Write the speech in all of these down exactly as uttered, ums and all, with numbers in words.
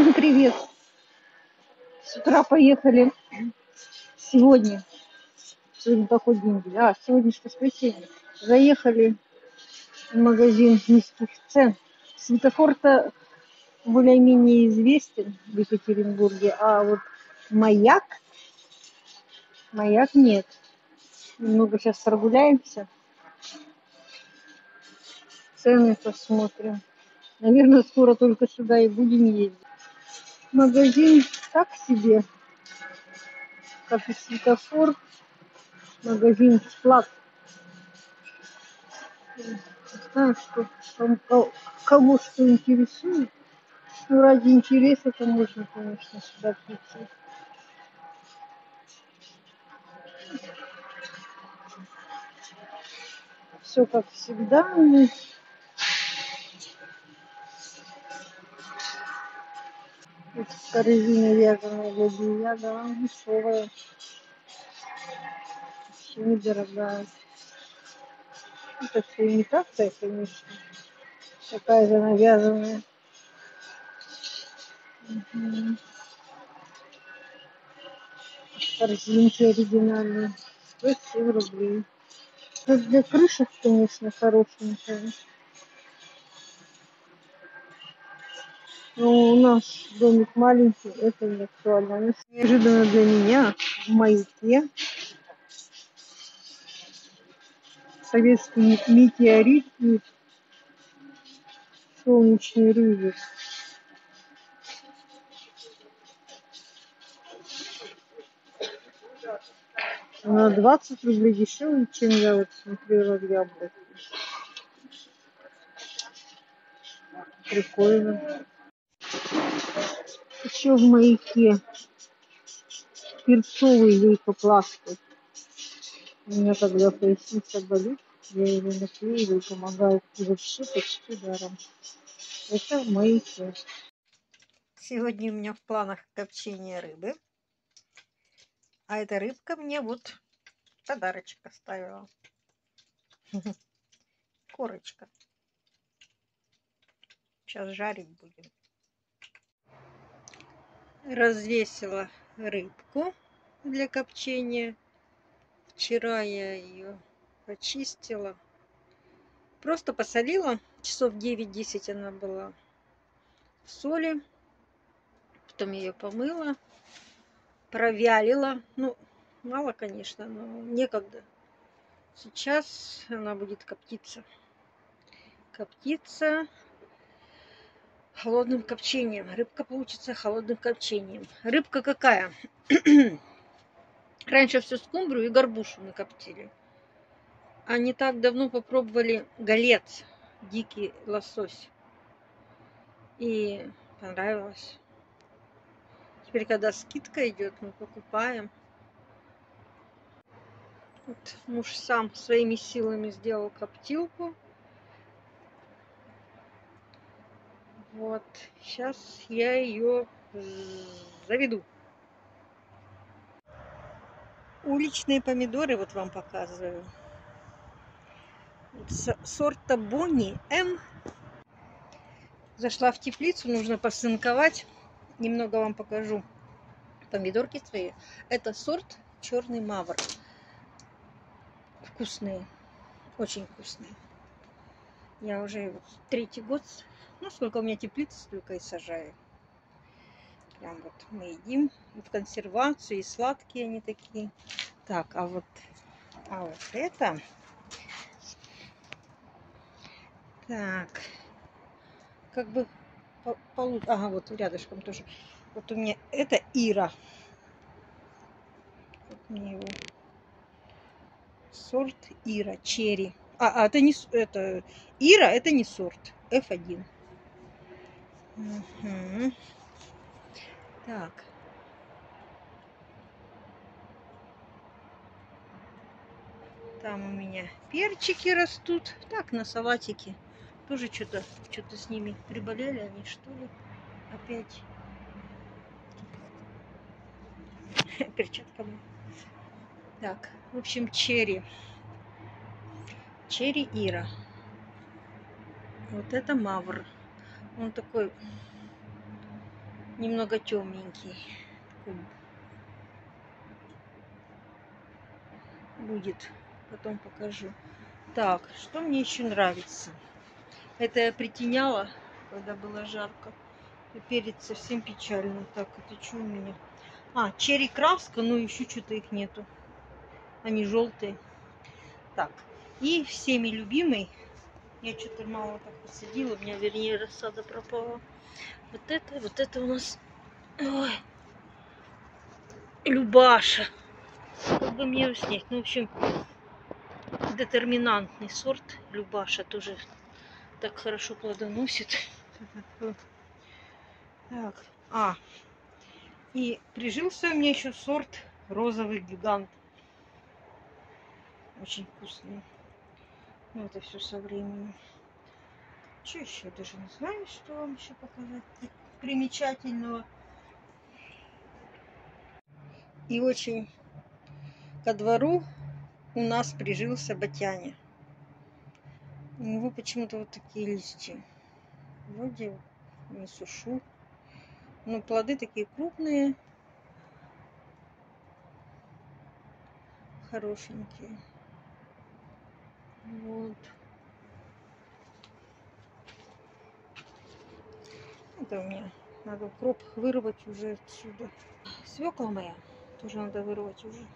Всем привет! С утра поехали сегодня. Сегодня какой день? А, сегодня же воскресенье. Заехали в магазин низких цен. Светофор-то более-менее известен в Екатеринбурге, а вот маяк, маяк нет. Немного сейчас прогуляемся, цены посмотрим. Наверное, скоро только сюда и будем ездить. Магазин так себе, как и светофор. Магазин склад. Знаю, что кому, кому что интересует. Ну, ради интереса это можно, конечно, сюда прийти. Все как всегда. Вот корзина вязаная для белья, да, дешевая. Вообще недорогая. Это все имитация, конечно. Такая же навязанная. Угу. Корзинки оригинальные. сто семь рублей. Это для крышек, конечно, хорошенькая. Но у нас домик маленький, это не актуально. Неожиданно для меня в маяке советский метеорит и солнечный рыбы. На двадцать рублей дешевле, чем я вот смотрела в Яблоке. Прикольно. Еще в маяке перцовый лейкопластырь. У меня когда поясница болит, я его наклеиваю, помогает и вообще почти даром. Это в маяке. Сегодня у меня в планах копчение рыбы. А эта рыбка мне вот подарочек оставила. Корочка. Сейчас жарить будем. Развесила рыбку для копчения. Вчера я ее почистила. Просто посолила. Часов девять-десять она была в соли. Потом ее помыла. Провялила. Ну, мало, конечно, но некогда. Сейчас она будет коптиться. Коптиться холодным копчением. Рыбка получится холодным копчением. Рыбка какая? Раньше все скумбрию и горбушу мы коптили. А не так давно попробовали голец, дикий лосось. И понравилось. Теперь, когда скидка идет, мы покупаем. Вот муж сам своими силами сделал коптилку. Вот, сейчас я ее заведу. Уличные помидоры вот вам показываю. Сорта Бонни М. Зашла в теплицу, нужно посынковать. Немного вам покажу помидорки свои. Это сорт черный мавр. Вкусные, очень вкусные. Я уже третий год, ну сколько у меня теплиц, столько и сажаю. Прям вот мы едим в консервацию, и сладкие они такие. Так, а вот, а вот это... Так, как бы получше. Ага, вот рядышком тоже. Вот у меня это Ира. Вот мне его. Сорт Ира, черри. А, а это не это Ира, это не сорт. эф один. Угу. Так. Там у меня перчики растут. Так, на салатике. Тоже что-то что-то с ними приболели они, что ли? Опять. Перчатками. Так, в общем, черри. Черри Ира. Вот это мавр. Он такой немного темненький. Будет, потом покажу. Так, что мне еще нравится? Это я притеняла, когда было жарко. И перец совсем печально. Так, это что у меня? А, черри краска, но еще что-то их нету. Они желтые. Так, и всеми любимый. Я что-то мало так посадила, у меня, вернее, рассада пропала. Вот это, вот это у нас... Ой, Любаша. Как бы мне его снять? Ну, в общем, детерминантный сорт Любаша тоже так хорошо плодоносит. Так, а, и прижился у меня еще сорт розовый гигант. Очень вкусный. Ну, это все со временем. Что еще? Даже не знаю, что вам еще показать примечательного. И очень ко двору у нас прижился ботяня. У него почему-то вот такие листья. Вроде не сушу. Но плоды такие крупные. Хорошенькие. Вот. Это у меня надо укроп вырвать уже отсюда. Свекла моя тоже надо вырвать уже.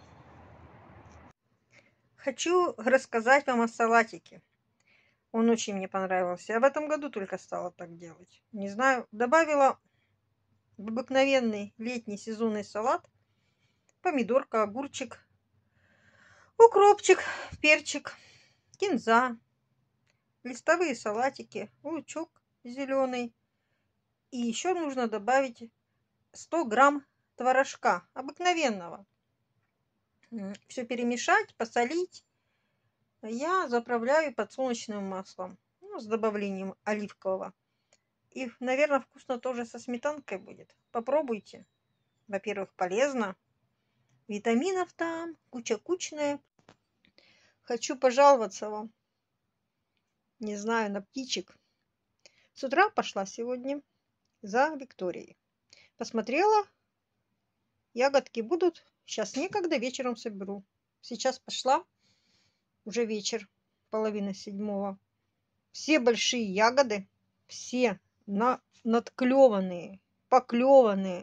Хочу рассказать вам о салатике. Он очень мне понравился. Я в этом году только стала так делать. Не знаю, добавила в обыкновенный летний сезонный салат помидорка, огурчик, укропчик, перчик, кинза, листовые салатики, лучок зеленый. И еще нужно добавить сто грамм творожка обыкновенного. Все перемешать, посолить. Я заправляю подсолнечным маслом, ну, с добавлением оливкового. И, наверное, вкусно тоже со сметанкой будет. Попробуйте. Во-первых, полезно. Витаминов там куча кучная. Хочу пожаловаться вам. Не знаю, на птичек. С утра пошла сегодня за Викторией. Посмотрела. Ягодки будут. Сейчас некогда, вечером соберу. Сейчас пошла. Уже вечер. Половина седьмого. Все большие ягоды. Все на, надклеванные, поклеванные.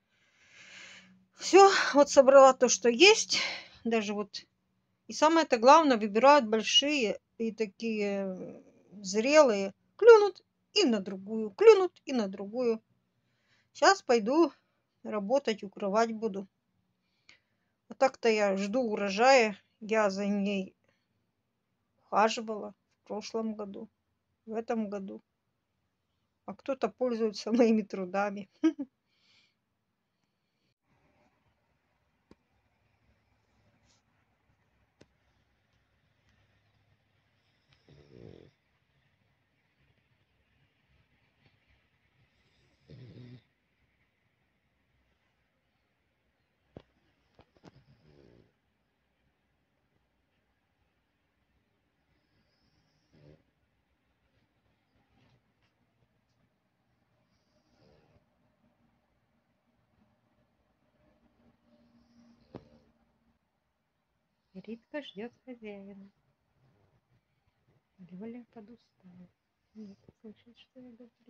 Все, вот собрала то, что есть. Даже вот. И самое-то главное, выбирают большие и такие зрелые. Клюнут и на другую. Клюнут и на другую. Сейчас пойду работать, укрывать буду. А так-то я жду урожая. Я за ней ухаживала в прошлом году, в этом году. А кто-то пользуется моими трудами. Ритка ждет хозяина. Лёля подустала. Нет, слышит, что я говорю.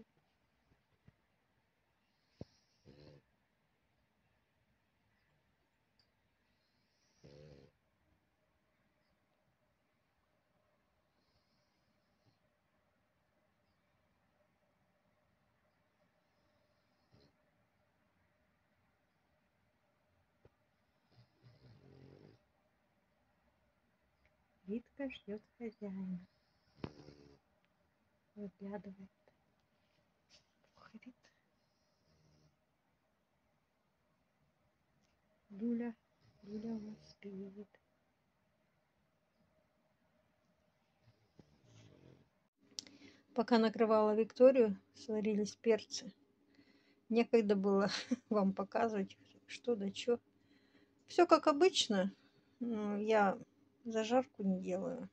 Ритка ждет хозяина. Выглядывает. Говорит. Люля, Люля у нас спит. Пока накрывала Викторию, сварились перцы. Некогда было вам показывать, что да что. Все как обычно. Но я зажарку не делаю.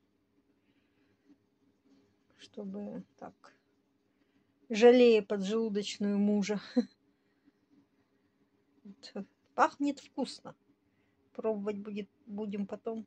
Чтобы так, жалея поджелудочную мужа. Вот. Пахнет вкусно. Пробовать будет, будем потом.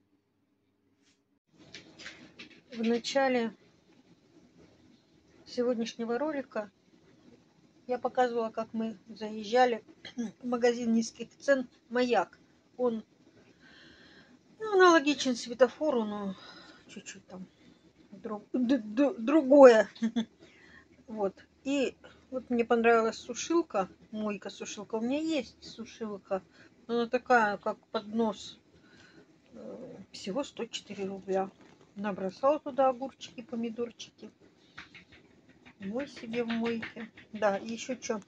В начале сегодняшнего ролика я показывала, как мы заезжали в магазин низких цен «Маяк». Он, ну, аналогичен светофору, но чуть-чуть там друг, д- д- другое. Вот. И вот мне понравилась сушилка, мойка-сушилка. У меня есть сушилка, но она такая, как поднос. Э, Всего сто четыре рубля. Набросала туда огурчики, помидорчики. Мой себе в мойке. Да, и еще что.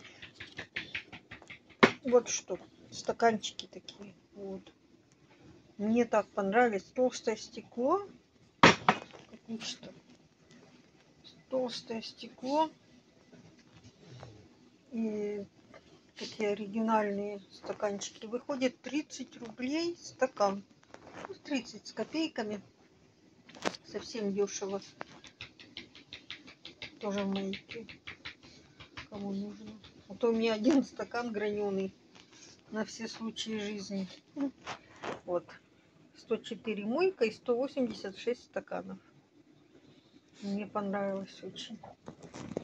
Вот что. Стаканчики такие. Вот. Мне так понравились. Толстое стекло. Как что. Толстое стекло. И такие оригинальные стаканчики. Выходит тридцать рублей стакан. тридцать с копейками. Совсем дешево. Тоже в мойке. Кому нужно. А то у меня один стакан граненый на все случаи жизни. Вот. сто четыре мойка и сто восемьдесят шесть стаканов. Мне понравилось очень.